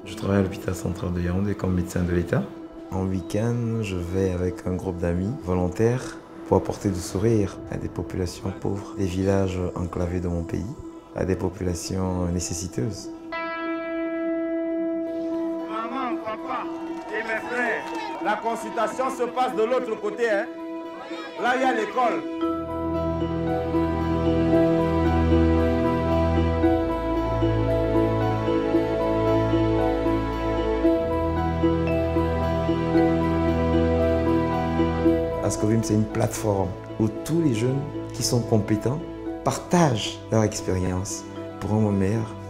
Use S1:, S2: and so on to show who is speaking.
S1: Je travaille à l'hôpital central de Yaoundé comme médecin de l'État. En week-end, je vais avec un groupe d'amis volontaires pour apporter du sourire à des populations pauvres, des villages enclavés de mon pays, à des populations nécessiteuses.
S2: Maman, papa et mes frères, la consultation se passe de l'autre côté, hein? Là, il y a l'école.
S1: Ascovim, c'est une plateforme où tous les jeunes qui sont compétents partagent leur expérience pour un monde meilleur.